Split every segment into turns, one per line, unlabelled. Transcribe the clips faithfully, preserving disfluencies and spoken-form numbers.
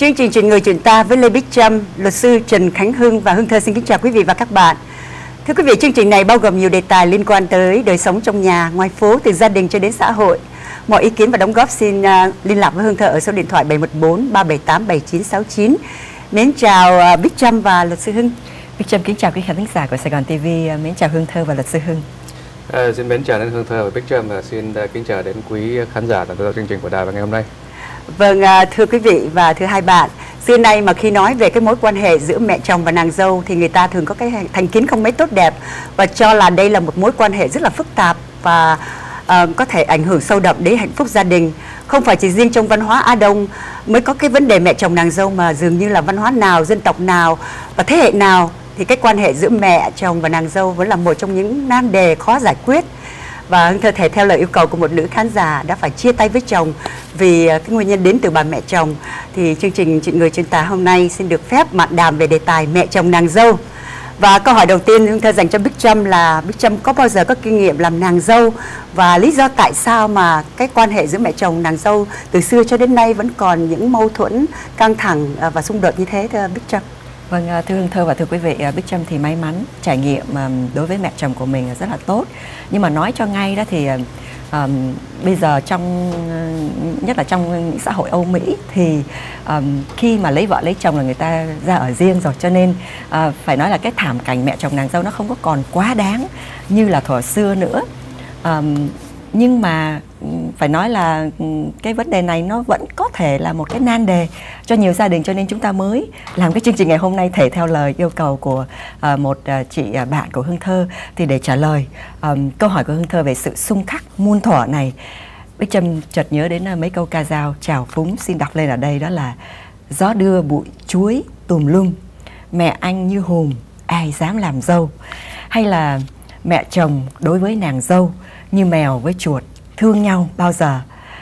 Chương trình Chuyện Người Chuyện Ta với Lê Bích Trâm, luật sư Trần Khánh Hưng và Hương Thơ xin kính chào quý vị và các bạn. Thưa quý vị, chương trình này bao gồm nhiều đề tài liên quan tới đời sống trong nhà, ngoài phố, từ gia đình cho đến xã hội. Mọi ý kiến và đóng góp xin uh, liên lạc với Hương Thơ ở số điện thoại bảy một bốn ba bảy tám bảy chín sáu chín. Mến chào uh, Bích Trâm và luật sư Hưng.
Bích Trâm kính chào quý khán thính giả của Sài Gòn ti vi. Mến chào Hương Thơ và luật sư Hưng.
À, xin mến chào đến Hương Thơ và Bích Trâm và xin uh, kính chào đến quý khán giả theo dõi chương trình của đài vào ngày hôm nay.
Vâng, thưa quý vị và thưa hai bạn, xưa nay mà khi nói về cái mối quan hệ giữa mẹ chồng và nàng dâu thì người ta thường có cái thành kiến không mấy tốt đẹp và cho là đây là một mối quan hệ rất là phức tạp và uh, có thể ảnh hưởng sâu đậm đến hạnh phúc gia đình. Không phải chỉ riêng trong văn hóa Á Đông mới có cái vấn đề mẹ chồng nàng dâu, mà dường như là văn hóa nào, dân tộc nào và thế hệ nào thì cái quan hệ giữa mẹ chồng và nàng dâu vẫn là một trong những nan đề khó giải quyết. Và Hương Thơ thể theo lời yêu cầu của một nữ khán giả đã phải chia tay với chồng vì cái nguyên nhân đến từ bà mẹ chồng, thì chương trình Chuyện Người Chuyện Ta hôm nay xin được phép mạn đàm về đề tài mẹ chồng nàng dâu. Và câu hỏi đầu tiên Hương Thơ dành cho Bích Trâm là Bích Trâm có bao giờ có kinh nghiệm làm nàng dâu, và lý do tại sao mà cái quan hệ giữa mẹ chồng nàng dâu từ xưa cho đến nay vẫn còn những mâu thuẫn căng thẳng và xung đột như thế, thưa Bích Trâm?
Vâng, thưa Hương Thơ và thưa quý vị, Bích Trâm thì may mắn trải nghiệm đối với mẹ chồng của mình rất là tốt. Nhưng mà nói cho ngay đó thì um, bây giờ trong nhất là trong xã hội Âu Mỹ thì um, khi mà lấy vợ lấy chồng là người ta ra ở riêng rồi, cho nên uh, phải nói là cái thảm cảnh mẹ chồng nàng dâu nó không có còn quá đáng như là thuở xưa nữa. Um, nhưng mà phải nói là cái vấn đề này nó vẫn có thể là một cái nan đề cho nhiều gia đình, cho nên chúng ta mới làm cái chương trình ngày hôm nay thể theo lời yêu cầu của uh, một uh, chị uh, bạn của Hương Thơ. Thì để trả lời um, câu hỏi của Hương Thơ về sự xung khắc muôn thuở này, Bích Trâm chợt nhớ đến uh, mấy câu ca dao trào phúng xin đọc lên ở đây, đó là: gió đưa bụi chuối tùm lum, mẹ anh như hùm ai dám làm dâu. Hay là mẹ chồng đối với nàng dâu như mèo với chuột, thương nhau bao giờ.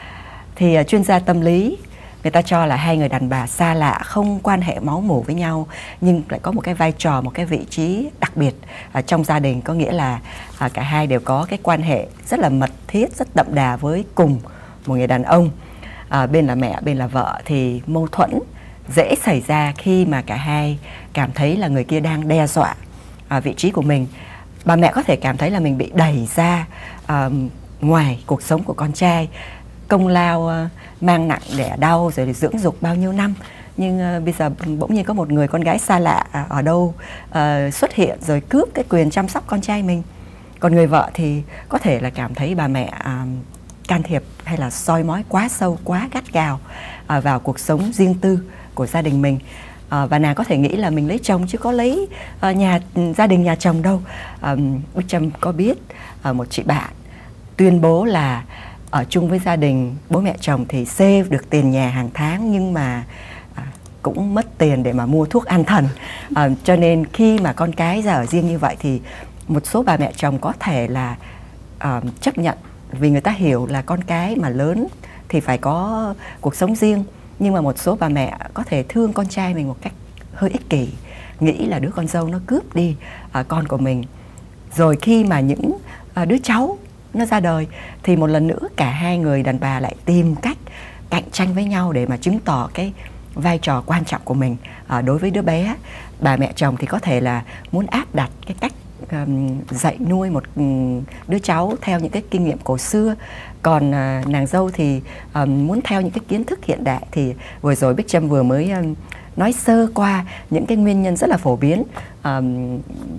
Thì uh, chuyên gia tâm lý người ta cho là hai người đàn bà xa lạ không quan hệ máu mủ với nhau nhưng lại có một cái vai trò, một cái vị trí đặc biệt uh, trong gia đình. Có nghĩa là uh, cả hai đều có cái quan hệ rất là mật thiết, rất đậm đà với cùng một người đàn ông. uh, Bên là mẹ, bên là vợ, thì mâu thuẫn dễ xảy ra khi mà cả hai cảm thấy là người kia đang đe dọa uh, vị trí của mình. Bà mẹ có thể cảm thấy là mình bị đẩy ra uh, ngoài cuộc sống của con trai, công lao uh, mang nặng đẻ đau rồi để dưỡng dục bao nhiêu năm, nhưng uh, bây giờ bỗng nhiên có một người con gái xa lạ uh, ở đâu uh, xuất hiện rồi cướp cái quyền chăm sóc con trai mình. Còn người vợ thì có thể là cảm thấy bà mẹ uh, can thiệp hay là soi mói quá sâu, quá gắt gao uh, vào cuộc sống riêng tư của gia đình mình. À, và nàng có thể nghĩ là mình lấy chồng chứ có lấy uh, nhà gia đình nhà chồng đâu. um, Bích Trâm có biết uh, một chị bạn tuyên bố là ở chung với gia đình bố mẹ chồng thì save được tiền nhà hàng tháng, nhưng mà uh, cũng mất tiền để mà mua thuốc an thần. uh, Cho nên khi mà con cái ra ở riêng như vậy thì một số bà mẹ chồng có thể là uh, chấp nhận, vì người ta hiểu là con cái mà lớn thì phải có cuộc sống riêng. Nhưng mà một số bà mẹ có thể thương con trai mình một cách hơi ích kỷ, nghĩ là đứa con dâu nó cướp đi à, con của mình. Rồi khi mà những à, đứa cháu nó ra đời thì một lần nữa cả hai người đàn bà lại tìm cách cạnh tranh với nhau để mà chứng tỏ cái vai trò quan trọng của mình à, đối với đứa bé. Bà mẹ chồng thì có thể là muốn áp đặt cái cách um, dạy nuôi một um, đứa cháu theo những cái kinh nghiệm cổ xưa. Còn uh, nàng dâu thì um, muốn theo những cái kiến thức hiện đại. Thì vừa rồi Bích Trâm vừa mới um, nói sơ qua những cái nguyên nhân rất là phổ biến um,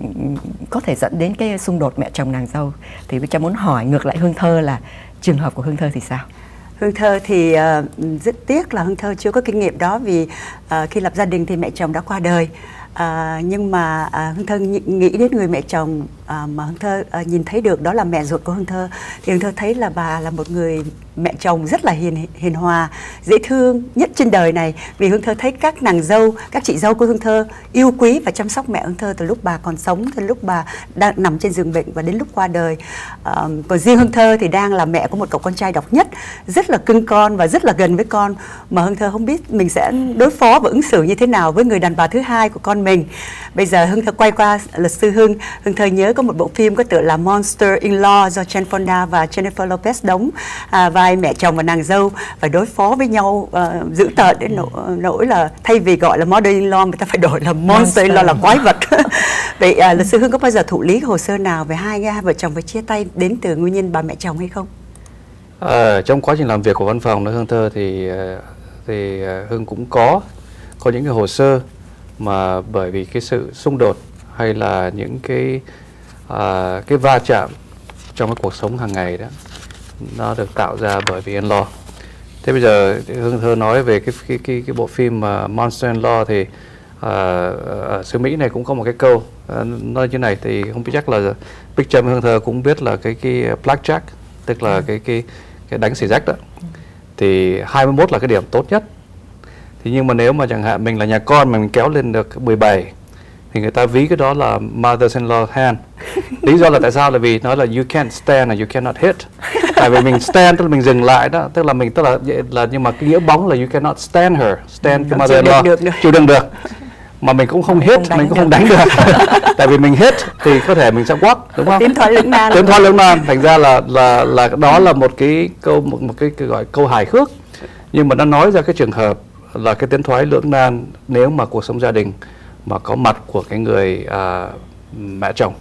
có thể dẫn đến cái xung đột mẹ chồng nàng dâu. Thì Bích Trâm muốn hỏi ngược lại Hương Thơ là trường hợp của Hương Thơ thì sao?
Hương Thơ thì uh, rất tiếc là Hương Thơ chưa có kinh nghiệm đó, vì uh, khi lập gia đình thì mẹ chồng đã qua đời. À, nhưng mà à, Hương Thơ nghĩ đến người mẹ chồng à, mà Hương Thơ à, nhìn thấy được, đó là mẹ ruột của Hương Thơ. Thì Hương Thơ thấy là bà là một người mẹ chồng rất là hiền hiền hòa, dễ thương nhất trên đời này. Vì Hương Thơ thấy các nàng dâu, các chị dâu của Hương Thơ yêu quý và chăm sóc mẹ Hương Thơ từ lúc bà còn sống, từ lúc bà đang nằm trên giường bệnh và đến lúc qua đời. À, còn riêng Hương Thơ thì đang là mẹ của một cậu con trai độc nhất, rất là cưng con và rất là gần với con, mà Hương Thơ không biết mình sẽ đối phó và ứng xử như thế nào với người đàn bà thứ hai của con mình. Bây giờ Hương Thơ quay qua luật sư Hưng. Hương Thơ nhớ có một bộ phim có tựa là Monster in Law do Jane Fonda và Jennifer Lopez đóng, à, và vai mẹ chồng và nàng dâu phải đối phó với nhau uh, dữ tợn đến nỗi, nỗi là thay vì gọi là mother-in-law người ta phải đổi là monster-in-law, là quái vật. Vậy uh, luật sư Hương có bao giờ thụ lý hồ sơ nào về hai, hai vợ chồng phải chia tay đến từ nguyên nhân bà mẹ chồng hay không?
À, trong quá trình làm việc của văn phòng đó Hương Thơ thì thì Hương cũng có có những cái hồ sơ mà bởi vì cái sự xung đột hay là những cái à, cái va chạm trong cái cuộc sống hàng ngày đó nó được tạo ra bởi vì in-law. Thế bây giờ Hương Thơ nói về cái cái cái, cái bộ phim uh, Monster in Law thì uh, ở xứ Mỹ này cũng có một cái câu uh, nói như này, thì không biết chắc là Big Trâm Hương Thơ cũng biết là cái cái blackjack, tức là ừ. cái cái cái đánh xì rách đó. Ừ. Thì hai mươi mốt là cái điểm tốt nhất. Thì nhưng mà nếu mà chẳng hạn mình là nhà con mà mình kéo lên được mười bảy thì người ta ví cái đó là mother-in-law hand. Lý do là tại sao là vì nó là you can't stand and you cannot hit. Tại vì mình stand tức là mình dừng lại đó, tức là mình tức là là nhưng mà cái nghĩa bóng là you cannot stand her, stand cái mother-in-law chịu đựng được. Mà mình cũng không hit, mình cũng không đánh được. Tại vì mình hit thì có thể mình sẽ quắc, đúng không?
Tiến thoái lưỡng nan.
Tiến thoái lưỡng nan, thành ra là là là đó là một cái câu một, một cái, cái gọi câu hài hước. Nhưng mà nó nói ra cái trường hợp là cái tiến thoái lưỡng nan nếu mà cuộc sống gia đình mà có mặt của cái người à, mẹ chồng.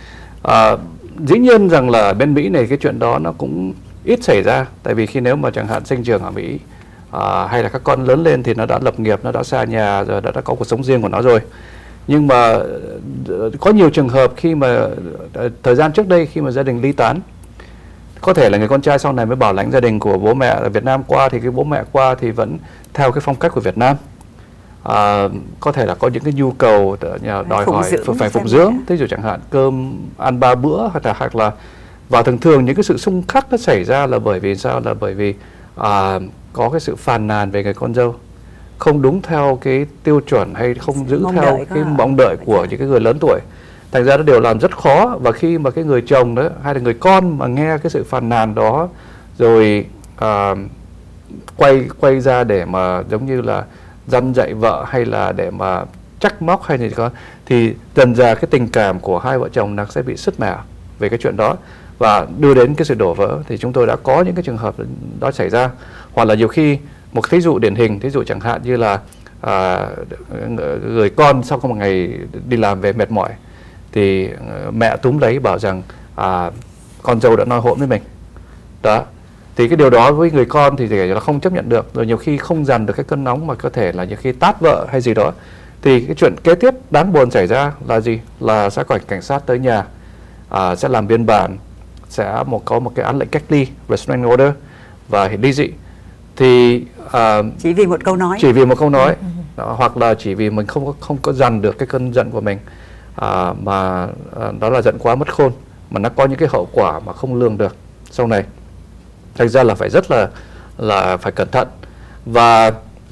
À, dĩ nhiên rằng là bên Mỹ này cái chuyện đó nó cũng ít xảy ra, tại vì khi nếu mà chẳng hạn sinh trưởng ở Mỹ à, hay là các con lớn lên thì nó đã lập nghiệp, nó đã xa nhà rồi, đã, đã có cuộc sống riêng của nó rồi. Nhưng mà có nhiều trường hợp khi mà thời gian trước đây khi mà gia đình ly tán, có thể là người con trai sau này mới bảo lãnh gia đình của bố mẹ ở Việt Nam qua, thì cái bố mẹ qua thì vẫn theo cái phong cách của Việt Nam. À, có thể là có những cái nhu cầu đòi hỏi phải phụng dưỡng, ví dụ chẳng hạn cơm ăn ba bữa, hoặc là hoặc là và thường thường những cái sự xung khắc nó xảy ra là bởi vì sao, là bởi vì à, có cái sự phàn nàn về người con dâu không đúng theo cái tiêu chuẩn hay không giữ mong theo cái mong đợi của những cái người lớn tuổi, thành ra nó đều làm rất khó. Và khi mà cái người chồng đó hay là người con mà nghe cái sự phàn nàn đó rồi à, quay quay ra để mà giống như là dăn dạy vợ hay là để mà trách móc hay gì đó, thì dần ra cái tình cảm của hai vợ chồng nó sẽ bị sứt mẻ về cái chuyện đó và đưa đến cái sự đổ vỡ. Thì chúng tôi đã có những cái trường hợp đó xảy ra, hoặc là nhiều khi một thí dụ điển hình, thí dụ chẳng hạn như là à, người con sau một ngày đi làm về mệt mỏi thì mẹ túm lấy bảo rằng à, con dâu đã nói hỗn với mình đó. Thì cái điều đó với người con thì là không chấp nhận được, rồi nhiều khi không dằn được cái cơn nóng mà có thể là nhiều khi tát vợ hay gì đó. Thì cái chuyện kế tiếp đáng buồn xảy ra là gì? Là sẽ có cảnh sát tới nhà, à, sẽ làm biên bản, sẽ một có một cái án lệnh cách ly, restraining order và ly dị. Thì à,
chỉ vì một câu nói,
chỉ vì một câu nói, đó, hoặc là chỉ vì mình không có không có dằn được cái cơn giận của mình, à, mà à, đó là giận quá mất khôn, mà nó có những cái hậu quả mà không lường được sau này. Thành ra là phải rất là là phải cẩn thận. Và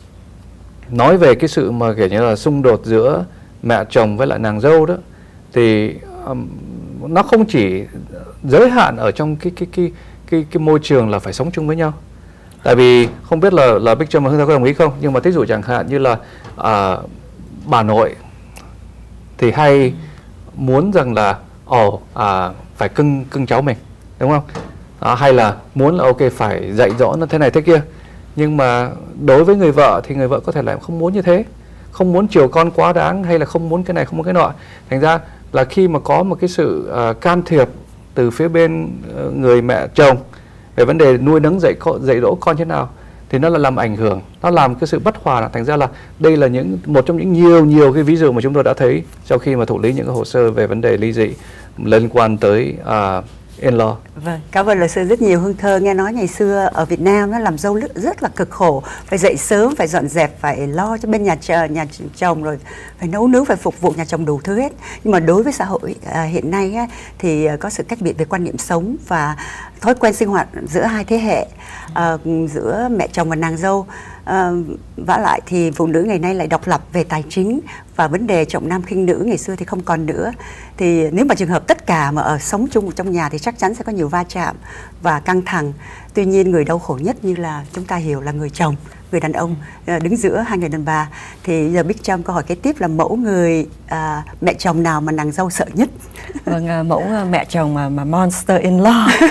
nói về cái sự mà kiểu như là xung đột giữa mẹ chồng với lại nàng dâu đó, thì um, nó không chỉ giới hạn ở trong cái cái cái cái cái môi trường là phải sống chung với nhau. Tại vì không biết là là Big Trâm và Hương Thơ có đồng ý không, nhưng mà thí dụ chẳng hạn như là à, bà nội thì hay muốn rằng là ồ oh, à, phải cưng cưng cháu mình, đúng không? À, hay là muốn là ok phải dạy dỗ nó thế này thế kia. Nhưng mà đối với người vợ thì người vợ có thể lại không muốn như thế, không muốn chiều con quá đáng, hay là không muốn cái này không muốn cái nọ. Thành ra là khi mà có một cái sự uh, can thiệp từ phía bên uh, người mẹ chồng về vấn đề nuôi nấng dạy dạy dỗ con thế nào, thì nó là làm ảnh hưởng, nó làm cái sự bất hòa. Thành ra là đây là những một trong những nhiều nhiều cái ví dụ mà chúng tôi đã thấy sau khi mà thụ lý những cái hồ sơ về vấn đề ly dị liên quan tới uh, in-law.
Vâng, cảm ơn luật sư rất nhiều. Hương Thơ nghe nói ngày xưa ở Việt Nam nó làm dâu rất là cực khổ, phải dậy sớm, phải dọn dẹp, phải lo cho bên nhà chờ, nhà chồng, rồi phải nấu nướng, phải phục vụ nhà chồng đủ thứ hết. Nhưng mà đối với xã hội à, hiện nay á, thì có sự cách biệt về quan niệm sống và thói quen sinh hoạt giữa hai thế hệ, à, giữa mẹ chồng và nàng dâu. À, vả lại thì phụ nữ ngày nay lại độc lập về tài chính, và vấn đề trọng nam khinh nữ ngày xưa thì không còn nữa. Thì nếu mà trường hợp tất cả mà ở sống chung trong nhà thì chắc chắn sẽ có nhiều va chạm và căng thẳng. Tuy nhiên người đau khổ nhất như là chúng ta hiểu là người chồng, người đàn ông đứng giữa hai người đàn bà. Thì giờ Big Trâm câu hỏi kế tiếp là mẫu người à, mẹ chồng nào mà nàng dâu sợ nhất?
Vâng, mẫu mẹ chồng mà, mà monster in law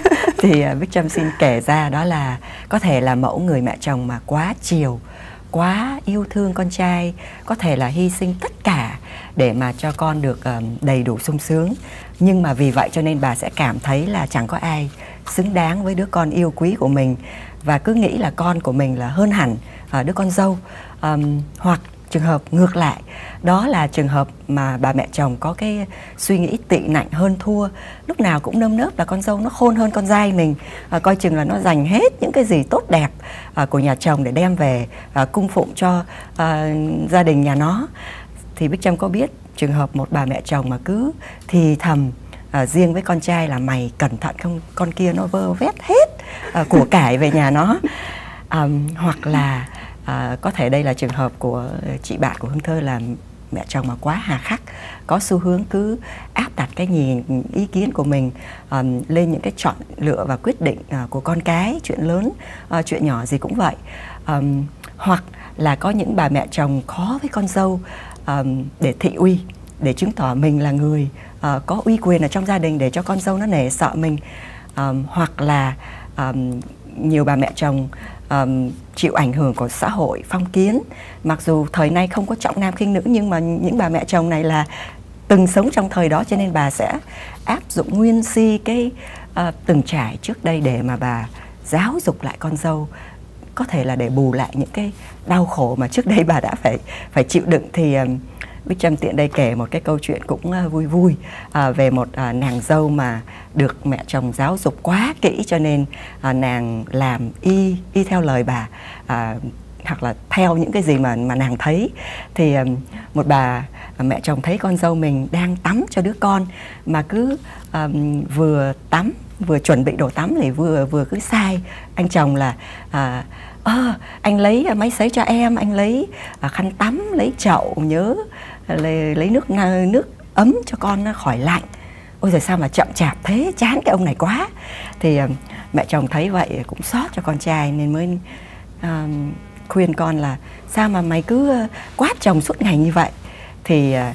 Thì uh, Bích Trâm xin kể ra đó là có thể là mẫu người mẹ chồng mà quá chiều, quá yêu thương con trai, có thể là hy sinh tất cả để mà cho con được um, đầy đủ sung sướng. Nhưng mà vì vậy cho nên bà sẽ cảm thấy là chẳng có ai xứng đáng với đứa con yêu quý của mình, và cứ nghĩ là con của mình là hơn hẳn uh, đứa con dâu. Um, hoặc trường hợp ngược lại, đó là trường hợp mà bà mẹ chồng có cái suy nghĩ tị nạnh hơn thua, lúc nào cũng nơm nớp là con dâu nó khôn hơn con dai mình, à, coi chừng là nó dành hết những cái gì tốt đẹp à, của nhà chồng để đem về à, cung phụng cho à, gia đình nhà nó. Thì Bích Trâm có biết trường hợp một bà mẹ chồng mà cứ thì thầm à, riêng với con trai là mày cẩn thận không, con kia nó vơ vét hết à, của cải về nhà nó. À, hoặc là À, có thể đây là trường hợp của chị bạn của Hương Thơ, là mẹ chồng mà quá hà khắc, có xu hướng cứ áp đặt cái nhìn ý kiến của mình um, lên những cái chọn lựa và quyết định uh, của con cái, chuyện lớn, uh, chuyện nhỏ gì cũng vậy. Um, hoặc là có những bà mẹ chồng khó với con dâu um, để thị uy, để chứng tỏ mình là người uh, có uy quyền ở trong gia đình, để cho con dâu nó nể sợ mình. Um, hoặc là um, nhiều bà mẹ chồng um, chịu ảnh hưởng của xã hội phong kiến, mặc dù thời nay không có trọng nam khinh nữ, nhưng mà những bà mẹ chồng này là từng sống trong thời đó, cho nên bà sẽ áp dụng nguyên si cái uh, từng trải trước đây để mà bà giáo dục lại con dâu, có thể là để bù lại những cái đau khổ mà trước đây bà đã phải phải chịu đựng. Thì um, Bích Trâm tiện đây kể một cái câu chuyện cũng uh, vui vui uh, về một uh, nàng dâu mà được mẹ chồng giáo dục quá kỹ, cho nên uh, nàng làm y y theo lời bà, uh, hoặc là theo những cái gì mà mà nàng thấy. Thì um, một bà uh, mẹ chồng thấy con dâu mình đang tắm cho đứa con, mà cứ um, vừa tắm vừa chuẩn bị đồ tắm thì vừa vừa cứ sai anh chồng là uh, À, anh lấy máy sấy cho em, anh lấy à, khăn tắm, lấy chậu, nhớ lấy, lấy nước nước ấm cho con nó khỏi lạnh. Ôi giời, sao mà chậm chạp thế, chán cái ông này quá. Thì à, mẹ chồng thấy vậy cũng xót cho con trai, nên mới à, khuyên con là sao mà mày cứ quát chồng suốt ngày như vậy. Thì à,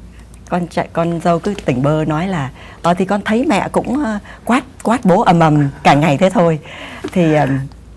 con chạy con dâu cứ tỉnh bơ nói là ờ thì con thấy mẹ cũng uh, quát quát bố ầm ầm cả ngày thế thôi. Thì uh,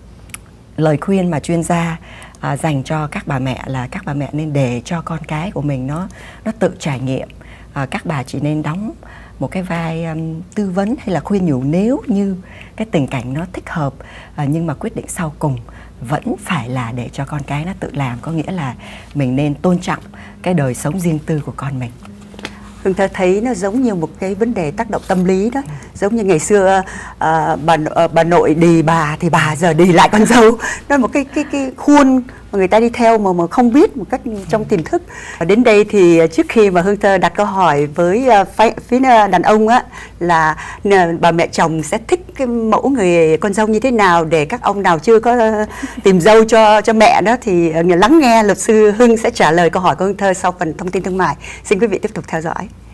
lời khuyên mà chuyên gia à, dành cho các bà mẹ là các bà mẹ nên để cho con cái của mình nó nó tự trải nghiệm. À, các bà chỉ nên đóng một cái vai um, tư vấn hay là khuyên nhủ nếu như cái tình cảnh nó thích hợp, à, nhưng mà quyết định sau cùng vẫn phải là để cho con cái nó tự làm, có nghĩa là mình nên tôn trọng cái đời sống riêng tư của con mình.
Hương Thơ thấy nó giống như một cái vấn đề tác động tâm lý đó, giống như ngày xưa uh, bà uh, bà nội đì bà thì bà giờ đì lại con dâu, nó một cái cái cái khuôn mà người ta đi theo mà mà không biết một cách trong tiềm thức. Đến đây thì trước khi mà Hương Thơ đặt câu hỏi với uh, phía, phía đàn ông á, là uh, bà mẹ chồng sẽ thích cái mẫu người con dâu như thế nào để các ông nào chưa có uh, tìm dâu cho cho mẹ đó, thì uh, lắng nghe luật sư Hưng sẽ trả lời câu hỏi của Hương Thơ sau phần thông tin thương mại. Xin quý vị tiếp tục theo dõi.